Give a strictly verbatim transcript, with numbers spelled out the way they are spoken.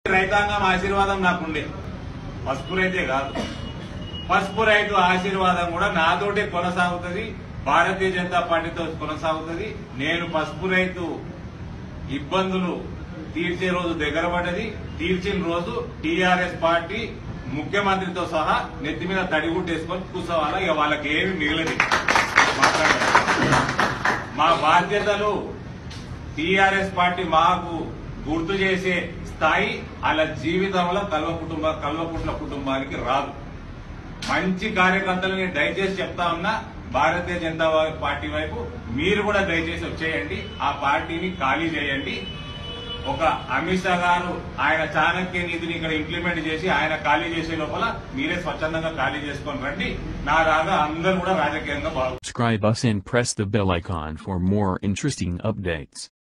రైతాంగం ఆశీర్వాదం నాకుండే, పసుపు రైతే కాదు, పసుపు రైతు ఆశీర్వాదం కూడా నాతోటే కొనసాగుతుంది, భారతీయ జనతా పార్టీతో కొనసాగుతుంది. నేను పసుపు రైతు ఇబ్బందులు తీర్చే రోజు దగ్గర పడ్డది. తీర్చిన రోజు టీఆర్ఎస్ పార్టీ ముఖ్యమంత్రితో సహా నెత్తి మీద తడిగుట్టేసుకొని కూర్చోవాలా. ఇక వాళ్ళకి ఏమి మిగిలింది మాట్లాడారు. మా బాధ్యతలు టీఆర్ఎస్ పార్టీ మాకు గుర్తు చేసే స్థాయి అలా జీవితంలో కల్వ కుటుంబ కల్వకుట్ల కుటుంబానికి రాదు. మంచి కార్యకర్తలు నేను దయచేసి చెప్తా ఉన్నా, భారతీయ జనతా పార్టీ వైపు మీరు కూడా దయచేసి వచ్చేయండి, ఆ పార్టీని ఖాళీ చేయండి. ఒక అమిత్ షా గారు ఆయన చాణక్య నీతిని ఇక్కడ ఇంప్లిమెంట్ చేసి ఆయన ఖాళీ చేసే లోపల మీరే స్వచ్ఛందంగా ఖాళీ చేసుకొని రండి. నా రాగా అందరూ కూడా రాజకీయంగా బాగు. Subscribe us and press the bell icon for more interesting updates.